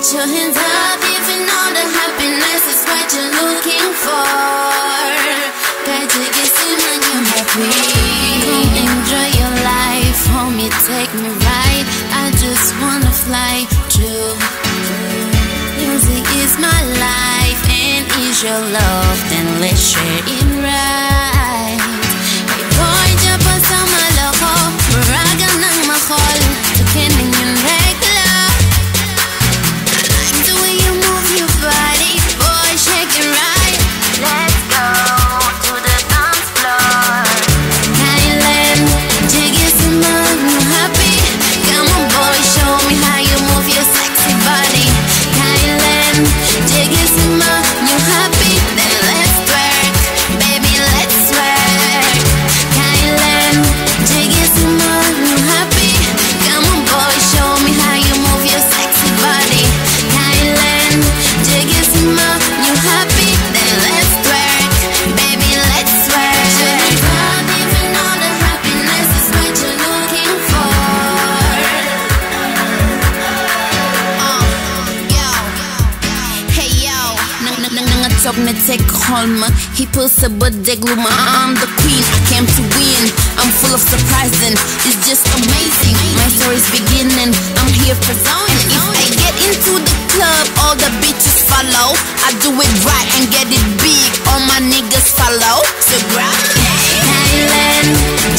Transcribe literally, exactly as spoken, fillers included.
Put your hands up if you know that happiness is what you're looking for. Better get soon when you're happy. Come enjoy your life, homie, take me right. I just wanna fly through. Music is my life and is your love, then let's share it right. Hey boy, jump on some maloko, maraga ng mahol, tukining yung regla. I like the way you move your body, boy, shake it right. Let's go to the dance floor. Thailand, take it some more, you happy? Come on boy, show me how you move your sexy body. Thailand, take it some more, you happy? Then let's twerk, baby, let's twerk. Thailand, take it some more, you happy? Come on boy, show me how you move your sexy body. Thailand, take it some more, you happy? Then let's twerk, baby, let's twerk. Should we run even know that happiness is what you're looking for? Uh, yo, hey yo, nang nang nang nangatog na take home. He pulls a budeg luma. I'm the queen, I came to win. I'm full of surprise and it's just amazing. My story's beginning, I'm here for zone. If I get into the club, all the bitches follow. I do it right and get it big, all my niggas follow. So grab me. Thailand,